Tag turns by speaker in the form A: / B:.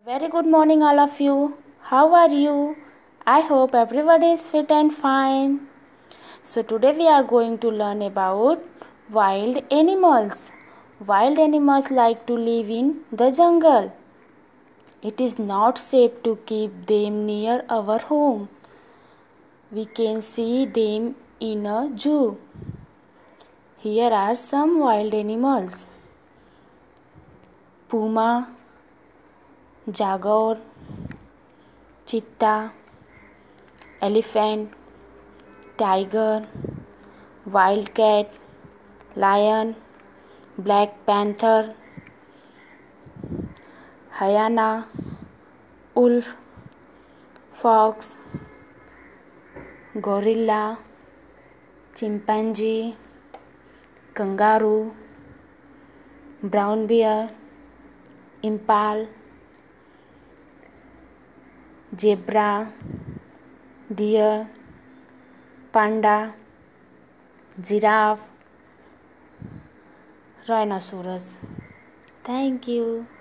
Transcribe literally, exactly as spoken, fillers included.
A: Very good morning, all of you. How are you? I hope everybody is fit and fine. So, today we are going to learn about wild animals. Wild animals like to live in the jungle. It is not safe to keep them near our home. We can see them in a zoo. Here are some wild animals: puma, jaguar, cheetah, elephant, tiger, wildcat, lion, black panther, hyena, wolf, fox, gorilla, chimpanzee, kangaroo, brown bear, impala, zebra, deer, panda, giraffe, rhinoceros. Thank you.